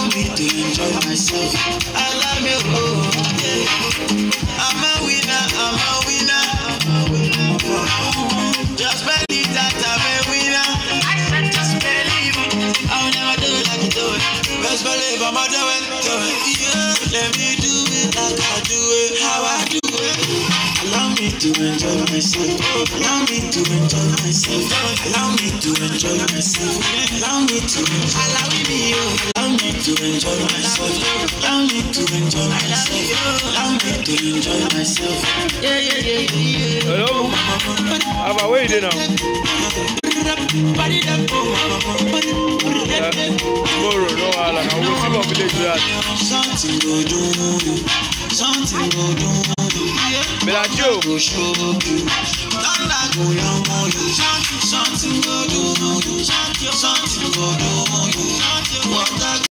me to enjoy myself. I love you, oh, yeah. I'm a winner, I'm a winner. Just believe that I'm a winner. I said just believe it. I'll never do it like you do it. Best believe I'ma do it, do it. Yeah, let me do it like I do it, how I do it. Allow me to enjoy myself. Allow me to enjoy myself. Allow me to enjoy myself. Allow me to allow me, allow me to enjoy myself. Allow me to enjoy myself. Allow me to enjoy myself. Yeah, yeah, yeah, yeah. Hello? How about where you now? Tomorrow, no, I will see what village you at. Something go do you. Something go do you. Belacho. Something go do you. Something go do you.